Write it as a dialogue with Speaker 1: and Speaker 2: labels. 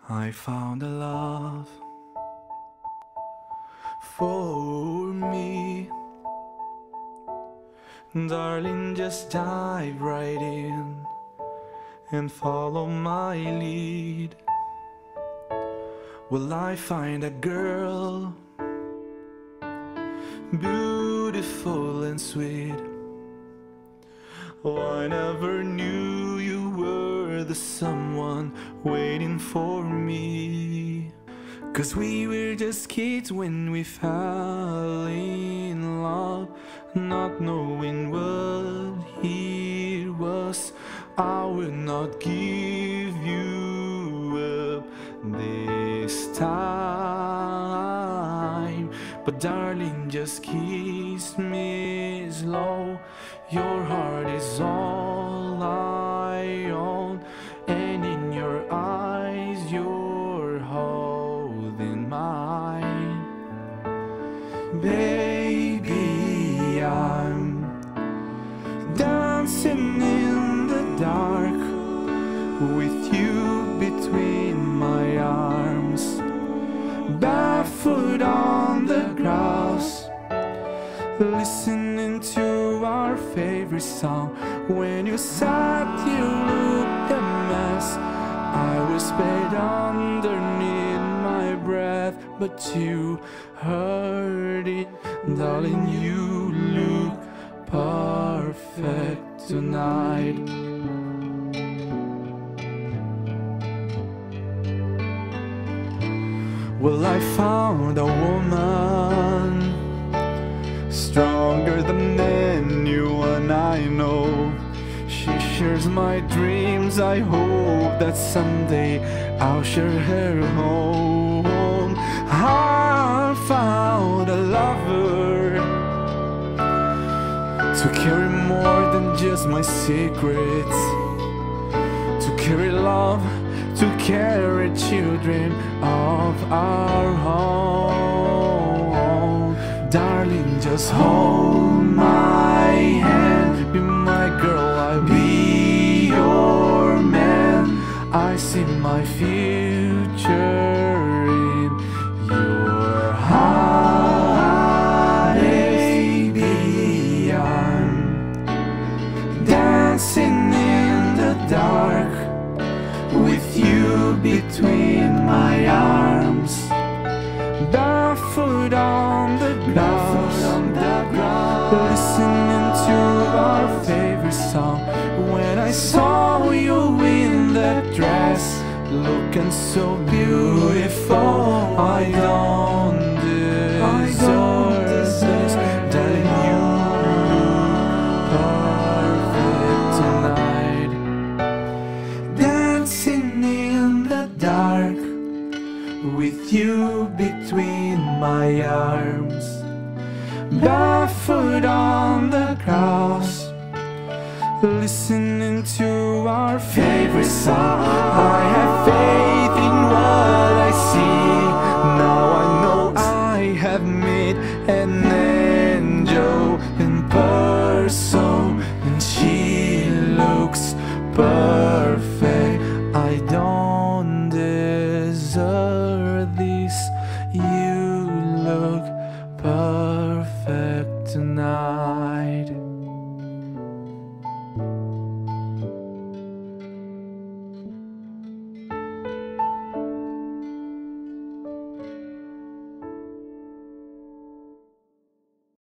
Speaker 1: I found a love for me. Darling, just dive right in and follow my lead. Will I find a girl beautiful and sweet? Oh, I never knew you were the someone waiting for me. 'Cause we were just kids when we fell in love, not knowing what it was. I will not give you up this time, but darling, just kiss me slow. Your heart is all I own, and in your eyes you're holding mine. Baby, I'm dancing in the dark with you between my arms, barefoot on the grass, listening to our favorite song. When you sat, you looked a mess. I whispered underneath my breath, but you heard it. Darling, you look perfect tonight. Well, I found a woman stronger than anyone I know. She shares my dreams. I hope that someday I'll share her home. I found a lover to carry more than just my secrets, to carry love, to carry children of our own. Darling, just hold my hand. Be my girl, I'll be your man. I see my future in your heart. Baby, I'm dancing in the dark with you between my arms, barefoot on the grass, listening to our favorite song. When I saw you in that dress, looking so beautiful, I don't deserve this. Darling, you look perfect tonight. Dancing in the dark with you between my arms, barefoot on the grass, listening to our favorite song. I have